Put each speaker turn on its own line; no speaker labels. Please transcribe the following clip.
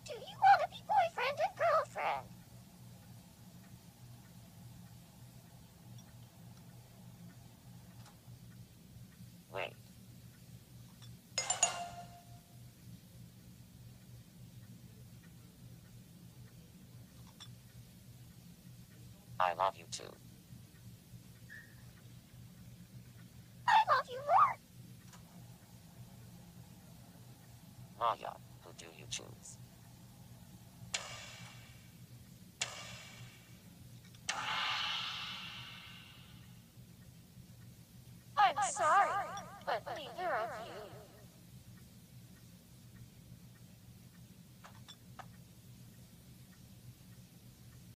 Do you want to be boyfriend and girlfriend?
Wait. I love you too.
I love you more.
Maya, who do you choose?
I'm sorry, but neither of you.